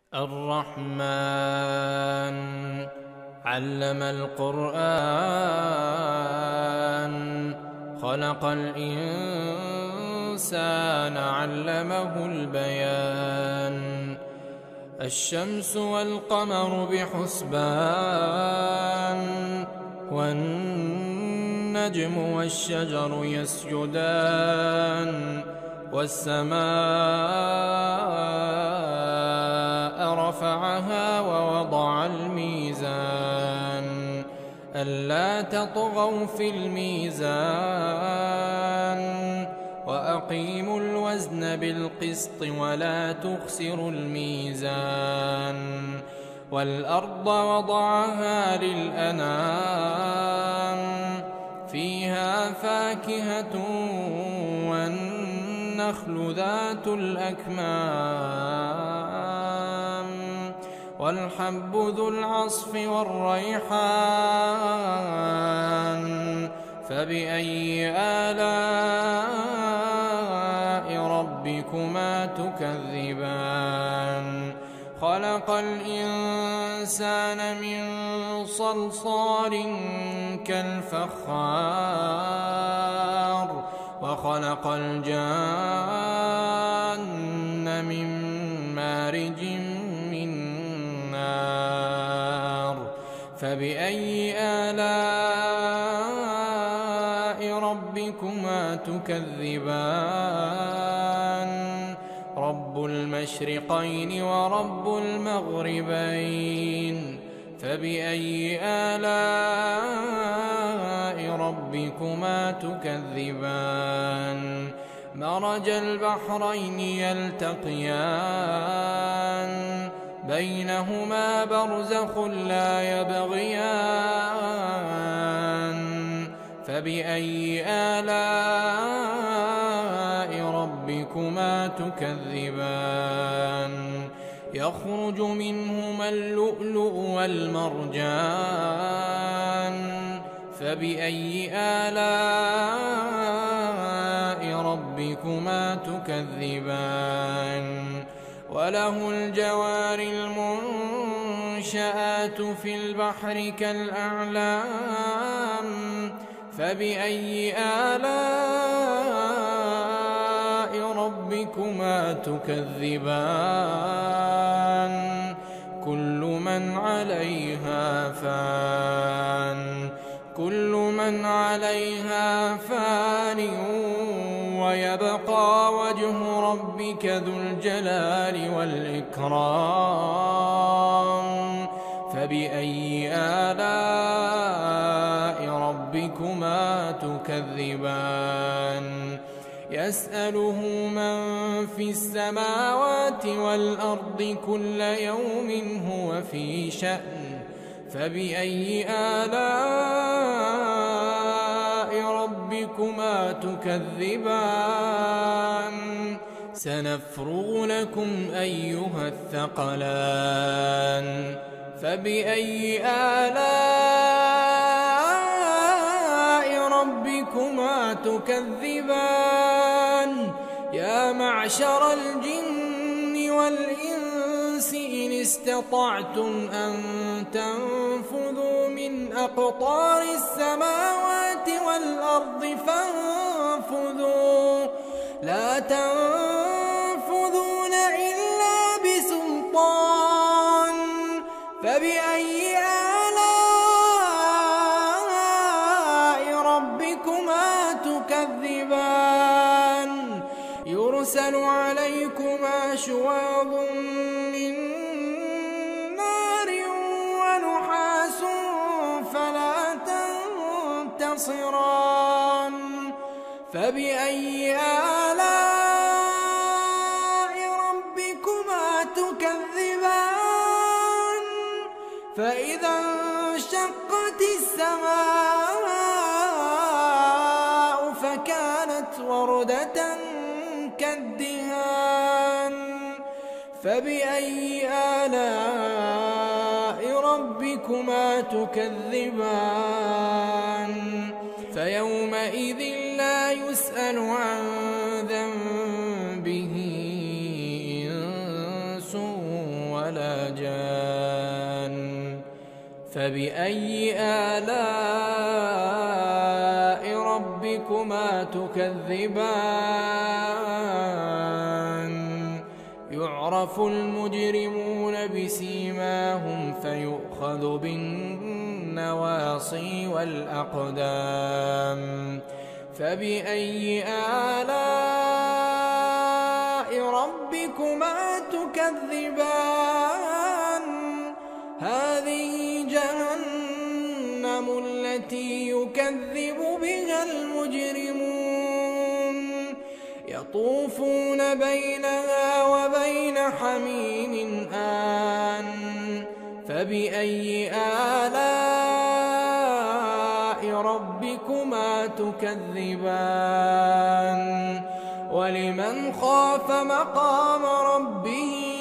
الرحمن علم القرآن خلق الإنسان علمه البيان. الشمس والقمر بحسبان والنجم والشجر يسجدان والسماء رفعها ووضع الميزان ألا تطغوا في الميزان وأقيموا الوزن بالقسط ولا تخسروا الميزان. والأرض وضعها للأنام فيها فاكهة والنخل ذات الأكمام والحب ذو العصف والريحان. فبأي آلاء ربكما تكذبان؟ خلق الإنسان من صلصال كالفخار وخلق الجان من مارج من نار. فبأي آلاء ربكما تكذبان؟ رب المشرقين ورب المغربين. فبأي آلاء ربكما تكذبان؟ مرج البحرين يلتقيان بينهما برزخ لا يبغيان. فبأي آلاء ربكما تكذبان؟ يخرج منهما اللؤلؤ والمرجان. فبأي آلاء ربكما تكذبان؟ وله الجوار المنشآت في البحر كالأعلام. فبأي آلاء ربكما تكذبان؟ كل من عليها فان ويبقى وجه ربك ذو الجلال والإكرام. فبأي آلاء ربكما تكذبان؟ يسأله من في السماوات والأرض كل يوم هو في شأن. فبأي آلاء ربكما تكذبان؟ سنفرغ لكم أيها الثقلان. فبأي آلاء ربكما تكذبان؟ يا معشر الجن والإنس إن استطعتم أن تنفذوا من أقطار السماوات والأرض فانفذوا لا تنفذون إلا بسلطان. فبأي آلاء ربكما تكذبان؟ يرسل عليكما شواظ من نار ونحاس فلا تنتصران. فبأي آلاء ربكما تكذبان؟ فإذا انشقت السماء فكانت وردة كالدهان. فبأي آلاء ربكما تكذبان؟ فيومئذ لا يسأل عن ذنبه ولا جان. فبأي آلاء ربكما تكذبان؟ يعرف المجرمون بسيماهم فيؤخذ بالنواصي والأقدام. فبأي آلاء ربكما تكذبان؟ هذه جهنم التي يكذب بها المجرمون، يطوفون بينها وبين حميم آن. فبأي آلاء ربكما تكذبان؟ ولمن خاف مقام ربه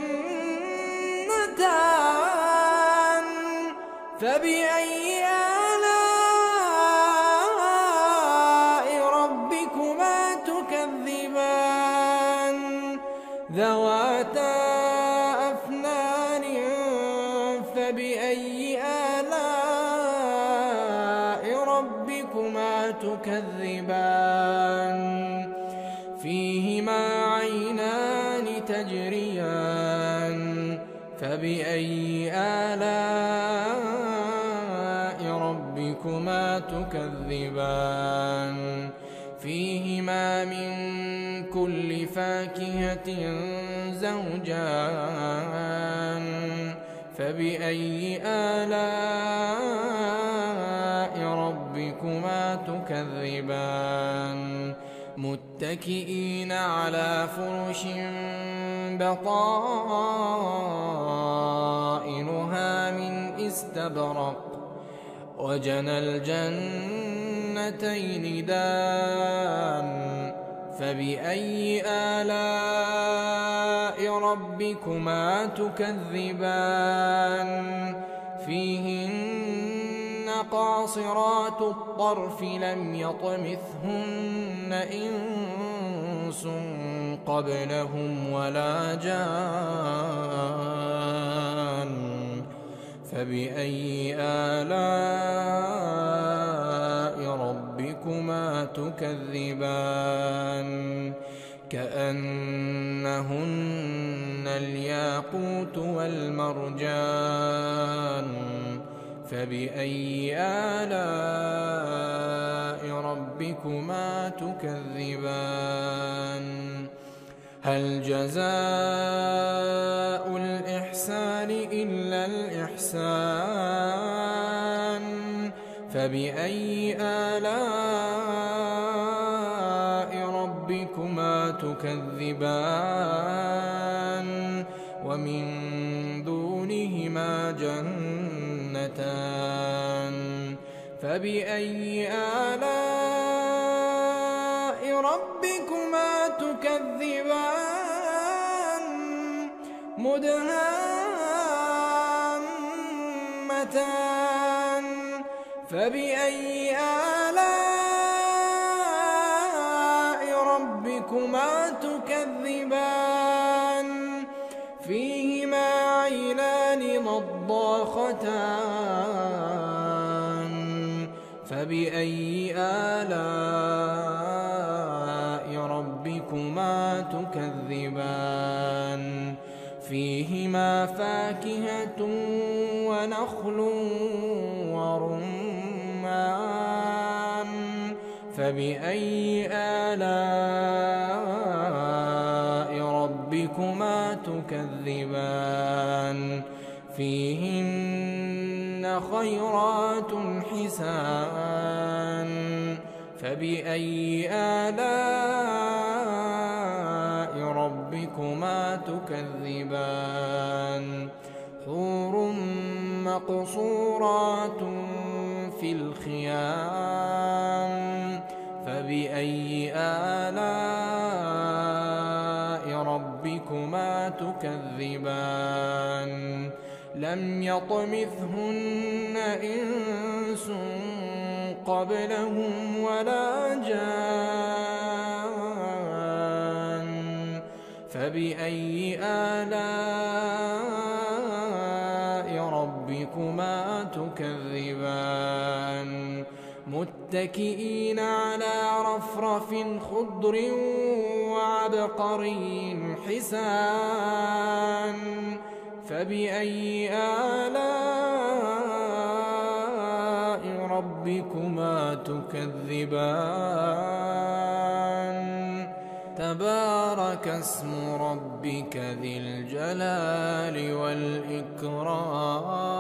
جنتان. فبأي آلاء ربكما تكذبان؟ ذواتا أفنان. فبأي آلاء ربكما تكذبان؟ فيهما عينان تجريان. فبأي آلاء ربكما تكذبان؟ فيهما من كل فاكهة زوجان. فبأي آلاء ربكما تكذبان؟ متكئين على فرش بطائنها من استبرق وجنى الجنتين دان. فبأي آلاء ربكما تكذبان؟ فيهن قاصرات الطرف لم يطمثهن إنس قبلهم ولا جان. فبأي آلاء ربكما تكذبان؟ كأنهن الياقوت والمرجان. فبأي آلاء ربكما تكذبان؟ هل جزاء الإحسان إلا الإحسان؟ فبأي آلاء ربكما تكذبان؟ ومن دونهما جنتان. فبأي آلاء ربكما تكذبان؟ مدهامتان. فبأي آلاء ربكما تكذبان؟ فيهما عينان نضاختان. فبأي آلاء ربكما تكذبان؟ فيهما فاكهة ونخل ورمان. فبأي آلاء ربكما تكذبان؟ فيهن خيرات حسان. فبأي آلاء ربكما تكذبان؟ حور مقصورات في الخيام. فبأي آلاء ربكما تكذبان؟ لم يطمثهن إنس قبلهم ولا جان. فبأي آلاء ربكما تكذبان متكئين على رفرف خضر وعبقري حسان فبأي آلاء ربكما تكذبان تبارك اسم ربك ذي الجلال والإكرام